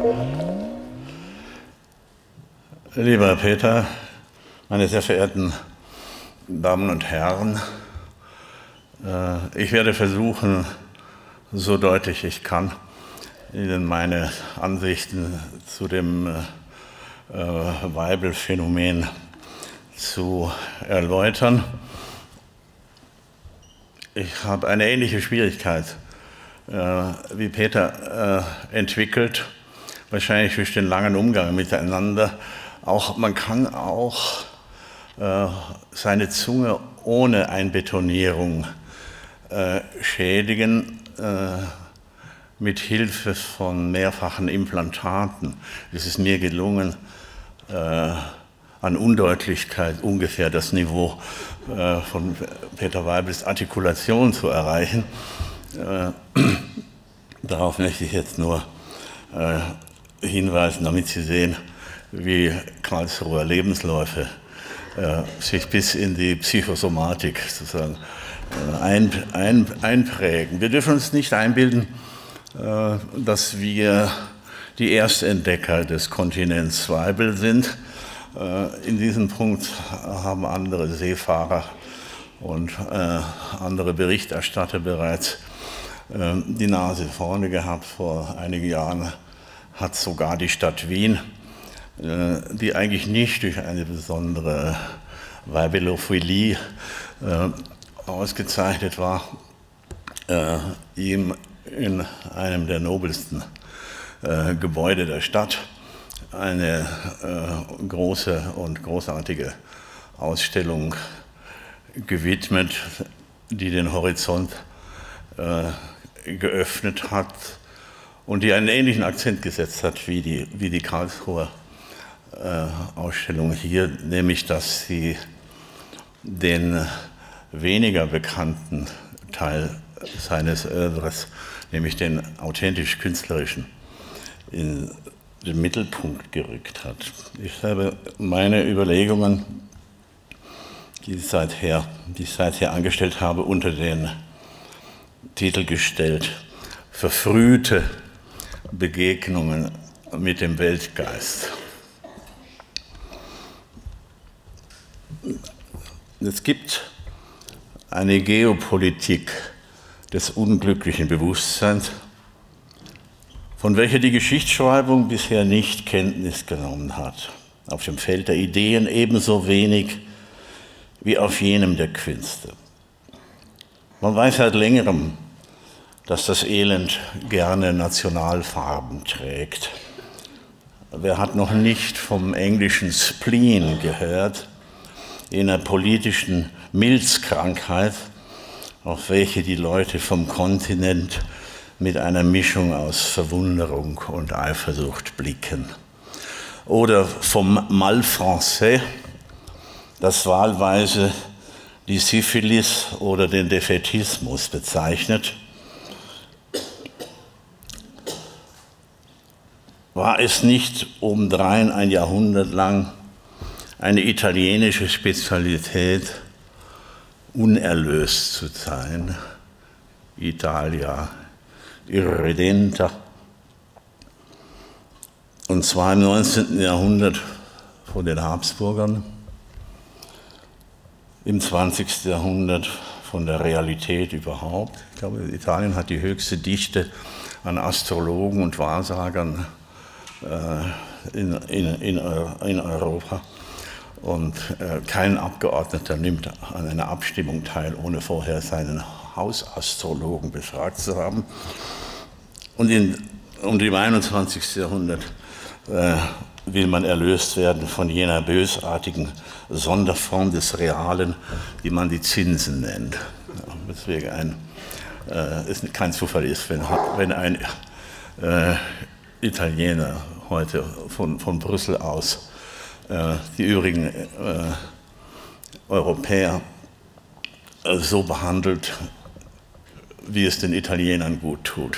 Lieber Peter, meine sehr verehrten Damen und Herren, ich werde versuchen, so deutlich ich kann, Ihnen meine Ansichten zu dem Weibel-Phänomen zu erläutern. Ich habe eine ähnliche Schwierigkeit wie Peter entwickelt, wahrscheinlich durch den langen Umgang miteinander. Man kann auch seine Zunge ohne Einbetonierung schädigen, mit Hilfe von mehrfachen Implantaten. Es ist mir gelungen, an Undeutlichkeit ungefähr das Niveau von Peter Weibels Artikulation zu erreichen. Darauf möchte ich jetzt nur hinweisen, damit Sie sehen, wie Karlsruher Lebensläufe sich bis in die Psychosomatik sozusagen einprägen. Wir dürfen uns nicht einbilden, dass wir die Erstentdecker des Kontinents Weibel sind. In diesem Punkt haben andere Seefahrer und andere Berichterstatter bereits die Nase vorne gehabt. Vor einigen Jahren hat sogar die Stadt Wien, die eigentlich nicht durch eine besondere Weibelophilie ausgezeichnet war, ihm in einem der nobelsten Gebäude der Stadt eine große und großartige Ausstellung gewidmet, die den Horizont geöffnet hat und die einen ähnlichen Akzent gesetzt hat wie die Karlsruher Ausstellung hier, nämlich dass sie den weniger bekannten Teil seines Œuvres, nämlich den authentisch künstlerischen, in den Mittelpunkt gerückt hat. Ich habe meine Überlegungen, die ich seither angestellt habe, unter den Titel gestellt: Verfrühte Begegnungen mit dem Weltgeist. Es gibt eine Geopolitik des unglücklichen Bewusstseins, von welcher die Geschichtsschreibung bisher nicht Kenntnis genommen hat. Auf dem Feld der Ideen ebenso wenig wie auf jenem der Künste. Man weiß seit längerem, dass das Elend gerne Nationalfarben trägt. Wer hat noch nicht vom englischen Spleen gehört, jener politischen Milzkrankheit, auf welche die Leute vom Kontinent mit einer Mischung aus Verwunderung und Eifersucht blicken? Oder vom Mal français, das wahlweise die Syphilis oder den Defätismus bezeichnet. War es nicht obendrein ein Jahrhundert lang eine italienische Spezialität, unerlöst zu sein? Italia irredenta. Und zwar im 19. Jahrhundert von den Habsburgern, im 20. Jahrhundert von der Realität überhaupt. Ich glaube, Italien hat die höchste Dichte an Astrologen und Wahrsagern in Europa. Und kein Abgeordneter nimmt an einer Abstimmung teil, ohne vorher seinen Hausastrologen befragt zu haben. Und im 21. Jahrhundert will man erlöst werden von jener bösartigen Sonderform des Realen, die man die Zinsen nennt. Deswegen es kein Zufall ist, wenn ein Italiener heute von Brüssel aus die übrigen Europäer so behandelt, wie es den Italienern gut tut.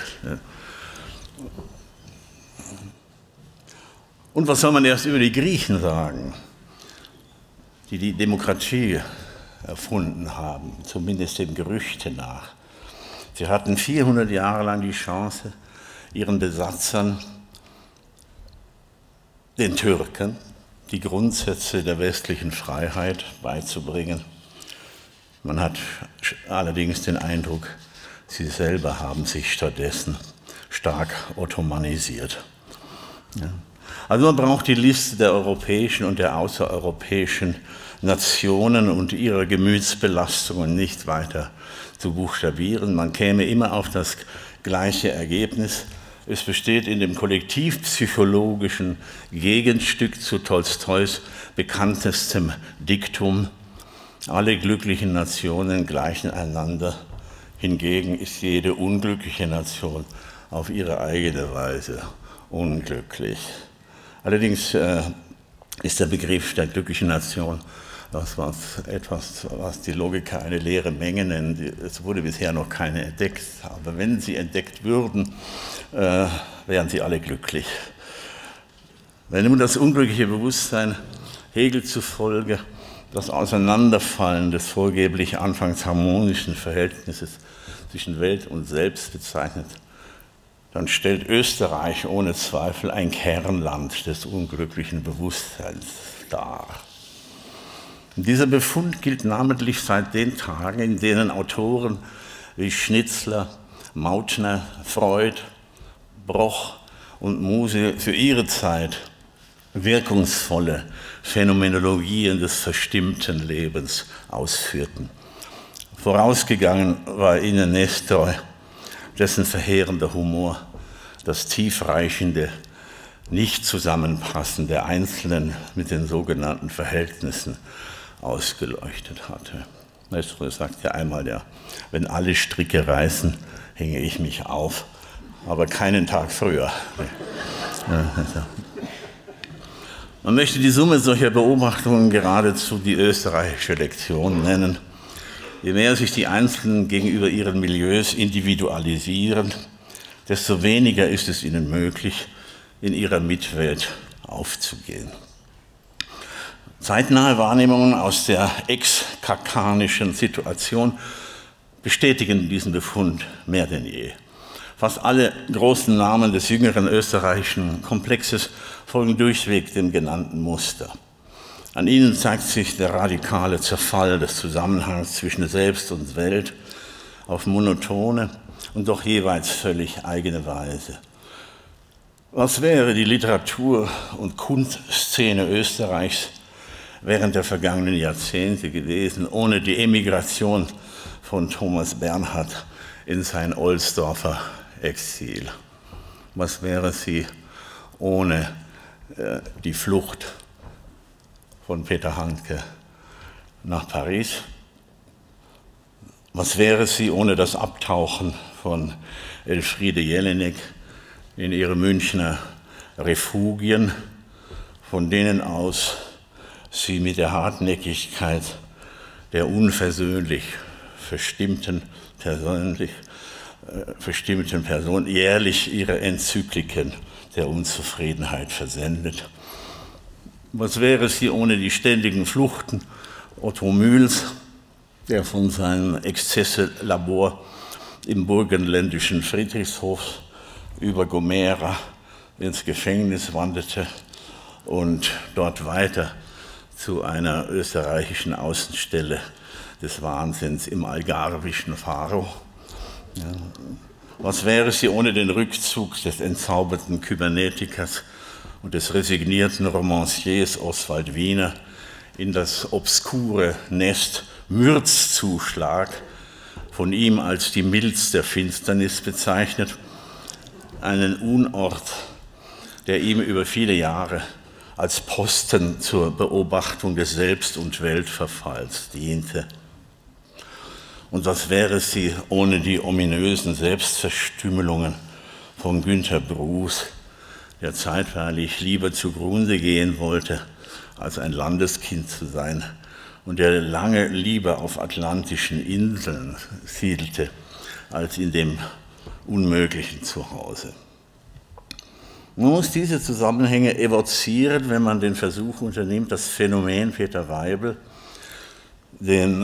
Und was soll man erst über die Griechen sagen, die die Demokratie erfunden haben, zumindest dem Gerüchte nach? Sie hatten 400 Jahre lang die Chance, ihren Besatzern den Türken die Grundsätze der westlichen Freiheit beizubringen. Man hat allerdings den Eindruck, sie selber haben sich stattdessen stark ottomanisiert. Ja. Also man braucht die Liste der europäischen und der außereuropäischen Nationen und ihrer Gemütsbelastungen nicht weiter zu buchstabieren. Man käme immer auf das gleiche Ergebnis. Es besteht in dem kollektivpsychologischen Gegenstück zu Tolstois bekanntestem Diktum: Alle glücklichen Nationen gleichen einander, hingegen ist jede unglückliche Nation auf ihre eigene Weise unglücklich. Allerdings ist der Begriff der glücklichen Nation etwas, was die Logiker eine leere Menge nennen. Es wurde bisher noch keine entdeckt, aber wenn sie entdeckt würden, wären sie alle glücklich. Wenn nun das unglückliche Bewusstsein Hegel zufolge das Auseinanderfallen des vorgeblich anfangs harmonischen Verhältnisses zwischen Welt und Selbst bezeichnet, dann stellt Österreich ohne Zweifel ein Kernland des unglücklichen Bewusstseins dar. Und dieser Befund gilt namentlich seit den Tagen, in denen Autoren wie Schnitzler, Mautner, Freud, Broch und Muse für ihre Zeit wirkungsvolle Phänomenologien des verstimmten Lebens ausführten. Vorausgegangen war ihnen Nestor, dessen verheerender Humor das tiefreichende Nichtzusammenpassen der Einzelnen mit den sogenannten Verhältnissen ausgeleuchtet hatte. Nestor sagt ja einmal, ja, wenn alle Stricke reißen, hänge ich mich auf, aber keinen Tag früher. Man möchte die Summe solcher Beobachtungen geradezu die österreichische Lektion nennen. Je mehr sich die Einzelnen gegenüber ihren Milieus individualisieren, desto weniger ist es ihnen möglich, in ihrer Mitwelt aufzugehen. Zeitnahe Wahrnehmungen aus der ex-kakanischen Situation bestätigen diesen Befund mehr denn je. Fast alle großen Namen des jüngeren österreichischen Komplexes folgen durchweg dem genannten Muster. An ihnen zeigt sich der radikale Zerfall des Zusammenhangs zwischen Selbst und Welt auf monotone und doch jeweils völlig eigene Weise. Was wäre die Literatur- und Kunstszene Österreichs während der vergangenen Jahrzehnte gewesen, ohne die Emigration von Thomas Bernhard in sein Ohlsdorfer Exil? Was wäre sie ohne die Flucht von Peter Handke nach Paris? Was wäre sie ohne das Abtauchen von Elfriede Jelinek in ihre Münchner Refugien, von denen aus sie mit der Hartnäckigkeit der unversöhnlich verstimmten Person jährlich ihre Enzykliken der Unzufriedenheit versendet? Was wäre sie ohne die ständigen Fluchten Otto Mühls, der von seinem Exzesse-Labor im burgenländischen Friedrichshof über Gomera ins Gefängnis wanderte und dort weiter zu einer österreichischen Außenstelle des Wahnsinns im algarvischen Faro? Ja. Was wäre sie ohne den Rückzug des entzauberten Kybernetikers und des resignierten Romanciers Oswald Wiener in das obskure Nest Mürzzuschlag, von ihm als die Milz der Finsternis bezeichnet, einen Unort, der ihm über viele Jahre als Posten zur Beobachtung des Selbst- und Weltverfalls diente? Und was wäre sie ohne die ominösen Selbstverstümmelungen von Günter Bruce, der zeitweilig lieber zugrunde gehen wollte, als ein Landeskind zu sein und der lange lieber auf atlantischen Inseln siedelte, als in dem unmöglichen Zuhause? Man muss diese Zusammenhänge evozieren, wenn man den Versuch unternimmt, das Phänomen Peter Weibel, den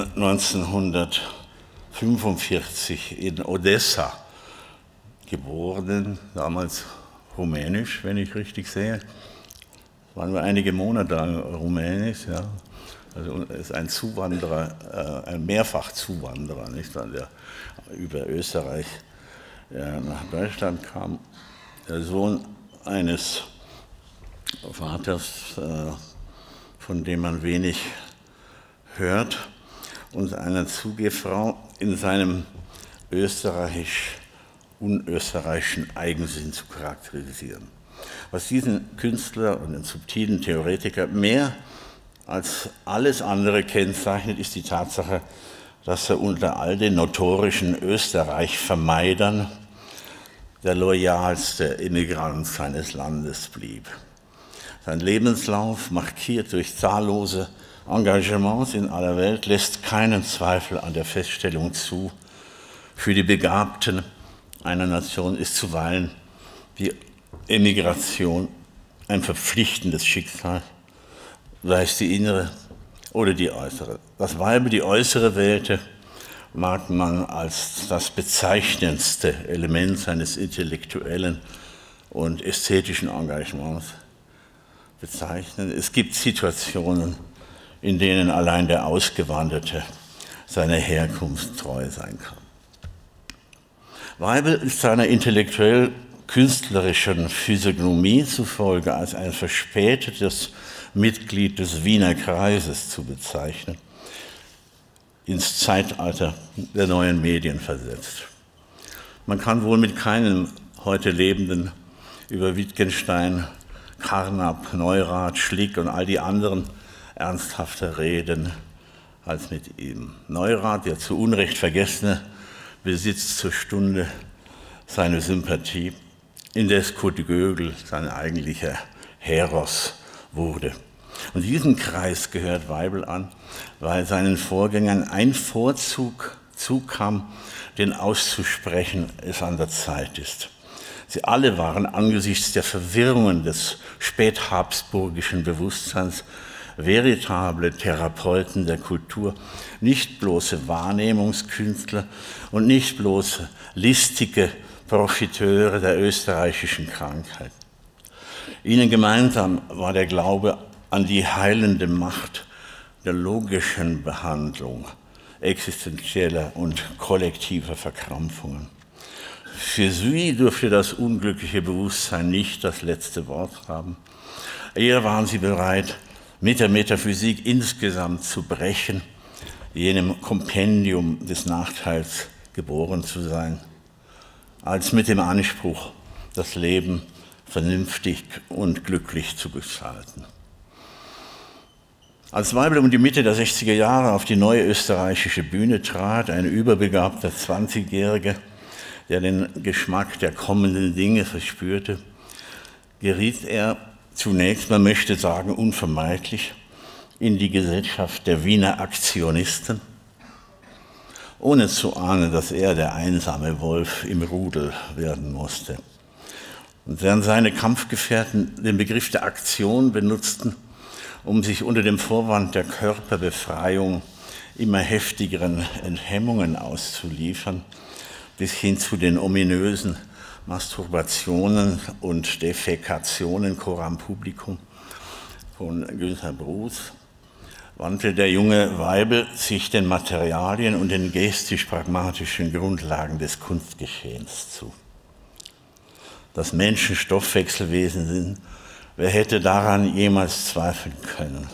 1945 in Odessa geborenen, damals rumänisch, wenn ich richtig sehe, waren wir einige Monate lang Rumänisch, ja. Also er ist ein Zuwanderer, ein Mehrfachzuwanderer, nicht, der über Österreich nach Deutschland kam. Der Sohn eines Vaters, von dem man wenig hört, und einer Zugehfrau in seinem unösterreichischen Eigensinn zu charakterisieren. Was diesen Künstler und den subtilen Theoretiker mehr als alles andere kennzeichnet, ist die Tatsache, dass er unter all den notorischen Österreich-Vermeidern der loyalste Immigrant seines Landes blieb. Sein Lebenslauf, markiert durch zahllose Engagements in aller Welt, lässt keinen Zweifel an der Feststellung zu, für die Begabten einer Nation ist zuweilen die Emigration ein verpflichtendes Schicksal, sei es die innere oder die äußere. Dass Weibel die äußere wählte, mag man als das bezeichnendste Element seines intellektuellen und ästhetischen Engagements bezeichnen. Es gibt Situationen, in denen allein der Ausgewanderte seiner Herkunft treu sein kann. Weibel ist seiner intellektuell-künstlerischen Physiognomie zufolge als ein verspätetes Mitglied des Wiener Kreises zu bezeichnen, ins Zeitalter der neuen Medien versetzt. Man kann wohl mit keinem heute Lebenden über Wittgenstein, Carnap, Neurath, Schlick und all die anderen ernsthafter reden als mit ihm. Neurath, der zu Unrecht Vergessene, besitzt zur Stunde seine Sympathie, indes Kurt Gödel sein eigentlicher Heros wurde. Und diesem Kreis gehört Weibel an, weil seinen Vorgängern ein Vorzug zukam, den auszusprechen es an der Zeit ist. Sie alle waren angesichts der Verwirrungen des späthabsburgischen Bewusstseins veritable Therapeuten der Kultur, nicht bloße Wahrnehmungskünstler und nicht bloße listige Profiteure der österreichischen Krankheit. Ihnen gemeinsam war der Glaube an die heilende Macht der logischen Behandlung existenzieller und kollektiver Verkrampfungen. Für sie durfte das unglückliche Bewusstsein nicht das letzte Wort haben. Eher waren sie bereit, mit der Metaphysik insgesamt zu brechen, jenem Kompendium des Nachteils geboren zu sein, als mit dem Anspruch, das Leben vernünftig und glücklich zu gestalten. Als Weibel um die Mitte der 60er Jahre auf die neue österreichische Bühne trat, ein überbegabter 20-Jähriger, der den Geschmack der kommenden Dinge verspürte, geriet er zunächst, man möchte sagen, unvermeidlich in die Gesellschaft der Wiener Aktionisten, ohne zu ahnen, dass er der einsame Wolf im Rudel werden musste. Und während seine Kampfgefährten den Begriff der Aktion benutzten, um sich unter dem Vorwand der Körperbefreiung immer heftigeren Enthemmungen auszuliefern, bis hin zu den ominösen Masturbationen und Defekationen coram publicum von Günter Bruce, wandte der junge Weibel sich den Materialien und den gestisch-pragmatischen Grundlagen des Kunstgeschehens zu. Dass Menschen Stoffwechselwesen sind, wer hätte daran jemals zweifeln können?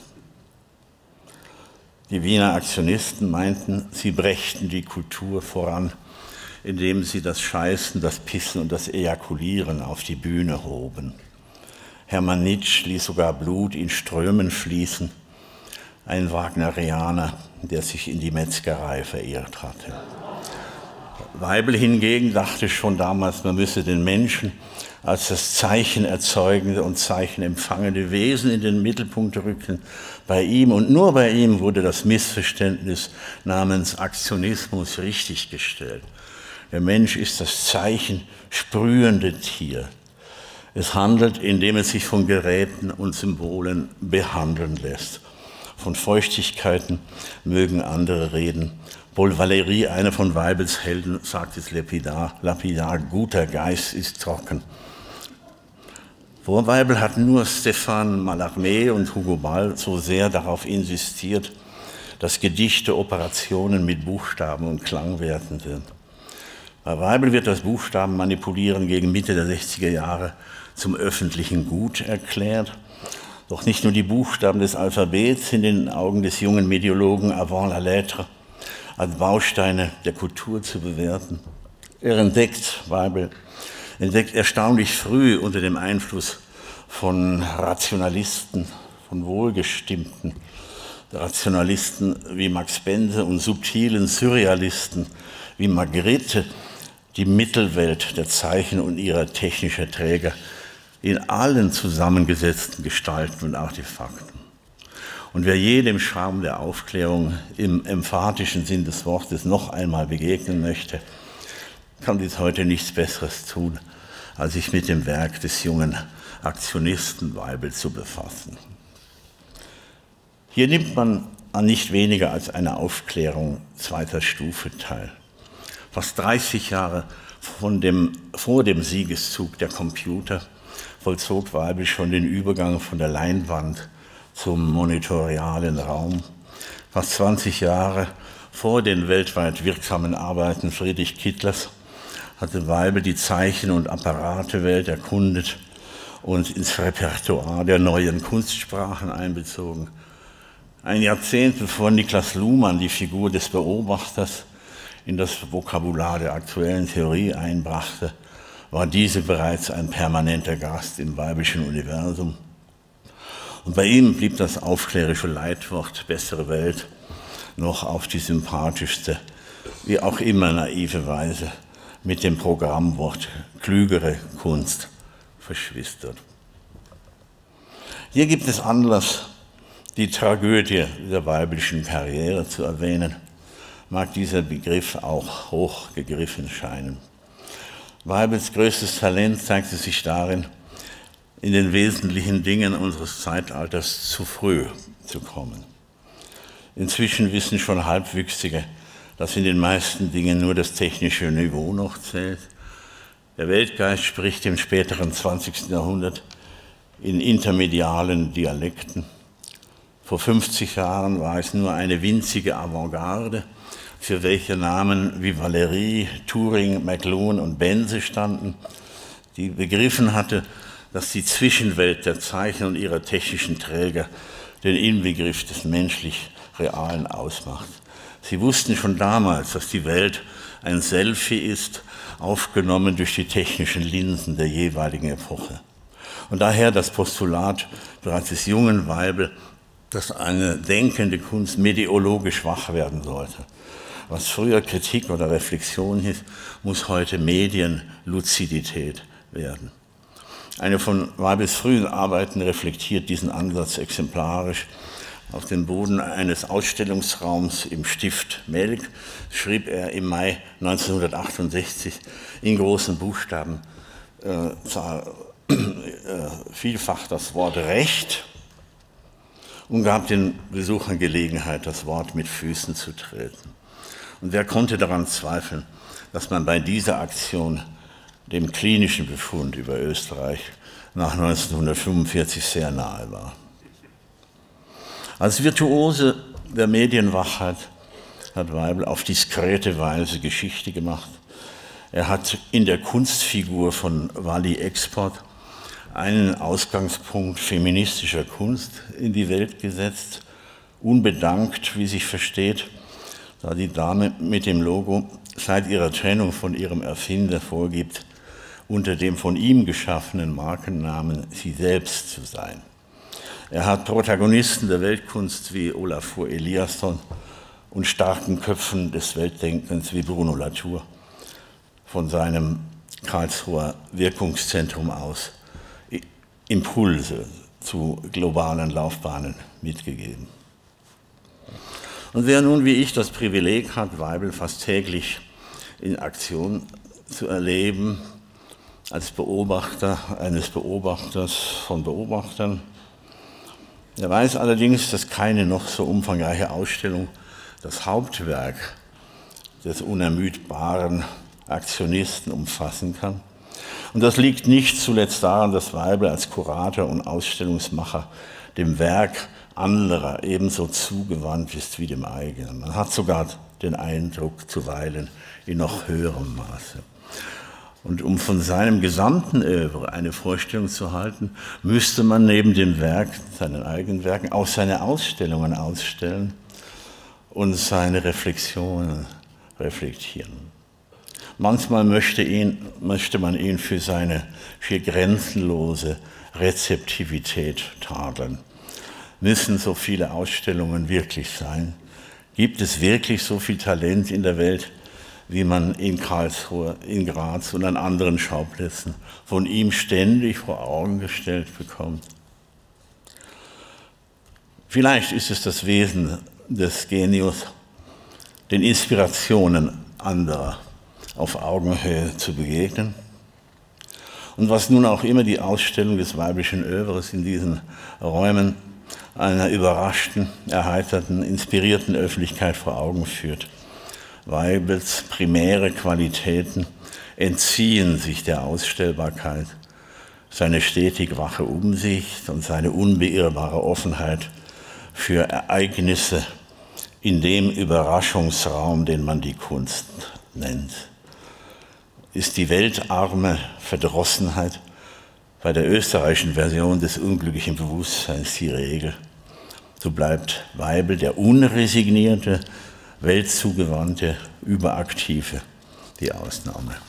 Die Wiener Aktionisten meinten, sie brächten die Kultur voran, indem sie das Scheißen, das Pissen und das Ejakulieren auf die Bühne hoben. Hermann Nitsch ließ sogar Blut in Strömen fließen, ein Wagnerianer, der sich in die Metzgerei verirrt hatte. Weibel hingegen dachte schon damals, man müsse den Menschen als das Zeichen erzeugende und Zeichen empfangende Wesen in den Mittelpunkt rücken. Bei ihm und nur bei ihm wurde das Missverständnis namens Aktionismus richtiggestellt. Der Mensch ist das Zeichen sprühende Tier. Es handelt, indem es sich von Geräten und Symbolen behandeln lässt. Von Feuchtigkeiten mögen andere reden. Paul Valéry, einer von Weibels Helden, sagt es lapidar, guter Geist ist trocken. Vor Weibel hatten nur Stéphane Mallarmé und Hugo Ball so sehr darauf insistiert, dass Gedichte Operationen mit Buchstaben und Klangwerten sind. Bei Weibel wird das Buchstabenmanipulieren gegen Mitte der 60er Jahre zum öffentlichen Gut erklärt. Doch nicht nur die Buchstaben des Alphabets sind in den Augen des jungen Mediologen avant la lettre als Bausteine der Kultur zu bewerten. Weibel entdeckt erstaunlich früh unter dem Einfluss von Rationalisten, von wohlgestimmten Rationalisten wie Max Bense und subtilen Surrealisten wie Magritte die Mittelwelt der Zeichen und ihrer technischen Träger in allen zusammengesetzten Gestalten und Artefakten. Und wer je dem Charme der Aufklärung im emphatischen Sinn des Wortes noch einmal begegnen möchte, kann dies heute nichts Besseres tun, als sich mit dem Werk des jungen Aktionisten Weibel zu befassen. Hier nimmt man an nicht weniger als einer Aufklärung zweiter Stufe teil. Fast 30 Jahre vor dem Siegeszug der Computer vollzog Weibel schon den Übergang von der Leinwand zum monitorialen Raum. Fast 20 Jahre vor den weltweit wirksamen Arbeiten Friedrich Kittlers hatte Weibel die Zeichen- und Apparatewelt erkundet und ins Repertoire der neuen Kunstsprachen einbezogen. Ein Jahrzehnt bevor Niklas Luhmann die Figur des Beobachters in das Vokabular der aktuellen Theorie einbrachte, war diese bereits ein permanenter Gast im weibelschen Universum. Und bei ihm blieb das aufklärische Leitwort bessere Welt noch auf die sympathischste, wie auch immer naive Weise mit dem Programmwort klügere Kunst verschwistert. Hier gibt es Anlass, die Tragödie der weibelschen Karriere zu erwähnen, mag dieser Begriff auch hoch gegriffen scheinen. Weibels größtes Talent zeigte sich darin, in den wesentlichen Dingen unseres Zeitalters zu früh zu kommen. Inzwischen wissen schon Halbwüchsige, dass in den meisten Dingen nur das technische Niveau noch zählt. Der Weltgeist spricht im späteren 20. Jahrhundert in intermedialen Dialekten. Vor 50 Jahren war es nur eine winzige Avantgarde, für welche Namen wie Valéry, Turing, McLuhan und Bense standen, die begriffen hatte, dass die Zwischenwelt der Zeichen und ihrer technischen Träger den Inbegriff des menschlich Realen ausmacht. Sie wussten schon damals, dass die Welt ein Selfie ist, aufgenommen durch die technischen Linsen der jeweiligen Epoche. Und daher das Postulat bereits des jungen Weibel, dass eine denkende Kunst mediologisch wach werden sollte. Was früher Kritik oder Reflexion hieß, muss heute Medienluzidität werden. Eine von Weibels frühen Arbeiten reflektiert diesen Ansatz exemplarisch. Auf dem Boden eines Ausstellungsraums im Stift Melk schrieb er im Mai 1968 in großen Buchstaben vielfach das Wort Recht und gab den Besuchern Gelegenheit, das Wort mit Füßen zu treten. Und wer konnte daran zweifeln, dass man bei dieser Aktion dem klinischen Befund über Österreich nach 1945 sehr nahe war. Als Virtuose der Medienwachheit hat Weibel auf diskrete Weise Geschichte gemacht. Er hat in der Kunstfigur von Wally Export einen Ausgangspunkt feministischer Kunst in die Welt gesetzt, unbedankt, wie sich versteht, da die Dame mit dem Logo seit ihrer Trennung von ihrem Erfinder vorgibt, unter dem von ihm geschaffenen Markennamen sie selbst zu sein. Er hat Protagonisten der Weltkunst wie Olafur Eliasson und starken Köpfen des Weltdenkens wie Bruno Latour von seinem Karlsruher Wirkungszentrum aus Impulse zu globalen Laufbahnen mitgegeben. Und wer nun wie ich das Privileg hat, Weibel fast täglich in Aktion zu erleben, als Beobachter eines Beobachters von Beobachtern, er weiß allerdings, dass keine noch so umfangreiche Ausstellung das Hauptwerk des unermüdbaren Aktionisten umfassen kann. Und das liegt nicht zuletzt daran, dass Weibel als Kurator und Ausstellungsmacher dem Werk anderer ebenso zugewandt ist wie dem eigenen. Man hat sogar den Eindruck, zuweilen in noch höherem Maße. Und um von seinem gesamten Œuvre eine Vorstellung zu halten, müsste man neben dem Werk, seinen eigenen Werken, auch seine Ausstellungen ausstellen und seine Reflexionen reflektieren. Manchmal möchte man ihn für seine schier grenzenlose Rezeptivität tadeln. Müssen so viele Ausstellungen wirklich sein? Gibt es wirklich so viel Talent in der Welt, wie man in Karlsruhe, in Graz und an anderen Schauplätzen von ihm ständig vor Augen gestellt bekommt? Vielleicht ist es das Wesen des Genius, den Inspirationen anderer auf Augenhöhe zu begegnen. Und was nun auch immer die Ausstellung des weiblichen Œuvres in diesen Räumen einer überraschten, erheiterten, inspirierten Öffentlichkeit vor Augen führt. Weibels primäre Qualitäten entziehen sich der Ausstellbarkeit. Seine stetig wache Umsicht und seine unbeirrbare Offenheit für Ereignisse in dem Überraschungsraum, den man die Kunst nennt. Ist die weltarme Verdrossenheit bei der österreichischen Version des unglücklichen Bewusstseins die Regel, so bleibt Weibel der unresignierte, weltzugewandte, überaktive die Ausnahme.